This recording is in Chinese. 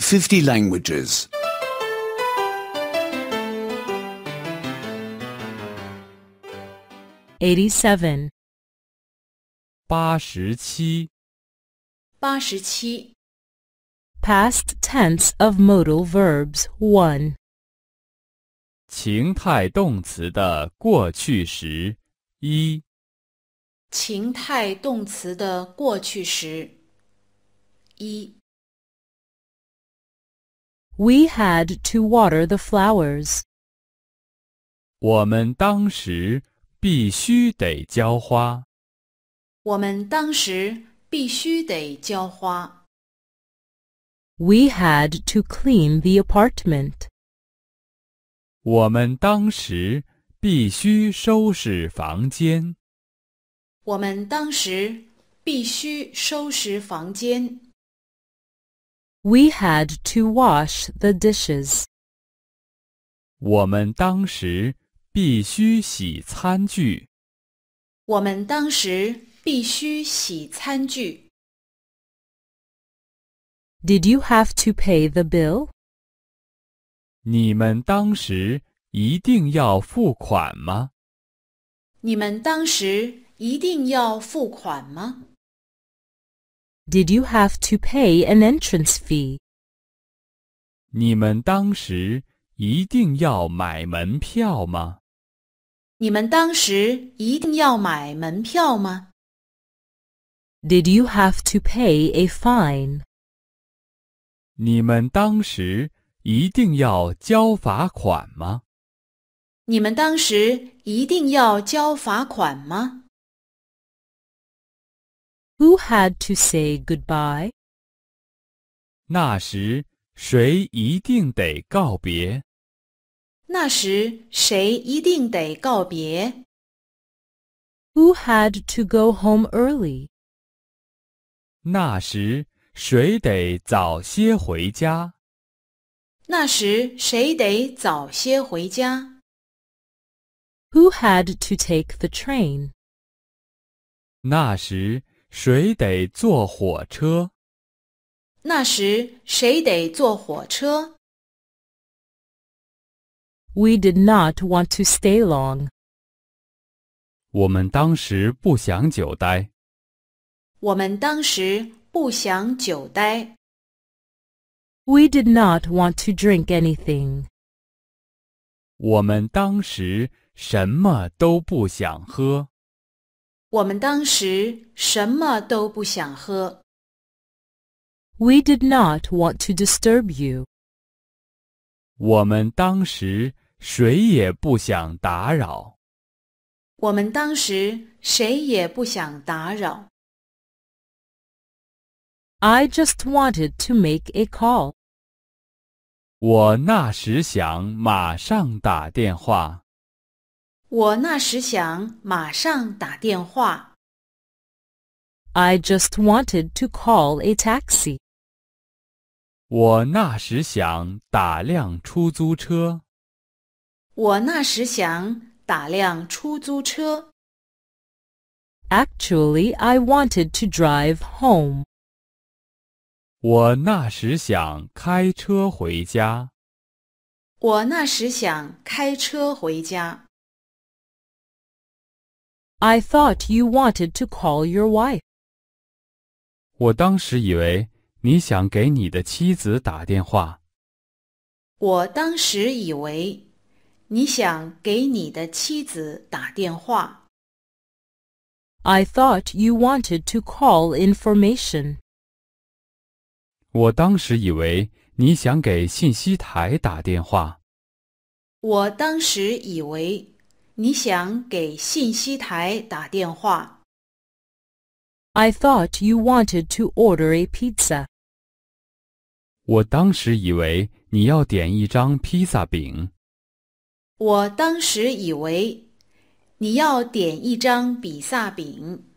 50 languages. 87. 87. 87. Past tense of modal verbs 1. 情态动词的过去时一。 情态动词的过去时一。 We had to water the flowers. 我们当时必须得浇花。 我们当时必须得浇花。 We had to clean the apartment. 我们当时必须收拾房间。 我们当时必须收拾房间。 We had to wash the dishes. 我们当时必须洗餐具。 我们当时必须洗餐具。 Did you have to pay the bill? 你们当时一定要付款吗？ 你们当时一定要付款吗？ Did you have to pay an entrance fee? 你们当时一定要买门票吗？ 你们当时一定要买门票吗？ Did you have to pay a fine? 你们当时一定要交罚款吗？ 你们当时一定要交罚款吗？ Who had to say goodbye? 那时谁一定得告别？ 那时谁一定得告别？ Who had to go home early? 那时谁得早些回家？ 那时谁得早些回家？ Who had to take the train? 那时谁得坐火车？ 那时谁得坐火车？ We did not want to stay long. 我们当时不想久待。 我们当时不想久待。 We did not want to drink anything. 我们当时什么都不想喝。 我们当时什么都不想喝。 We did not want to disturb you. 我们当时谁也不想打扰。 我们当时谁也不想打扰。 I just wanted to make a call. 我那时想马上打电话。 我那时想马上打电话。 I just wanted to call a taxi. 我那时想打辆出租车。 我那时想打辆出租车。 Actually, I wanted to drive home. 我那时想开车回家。 我那时想开车回家。 I thought you wanted to call your wife. 我当时以为你想给你的妻子打电话。 我当时以为你想给你的妻子打电话。 I thought you wanted to call information. 我当时以为你想给信息台打电话。 我当时以为你想给信息台打电话。 I thought you wanted to order a pizza. 我当时以为你要点一张披萨饼。 我当时以为你要点一张比萨饼。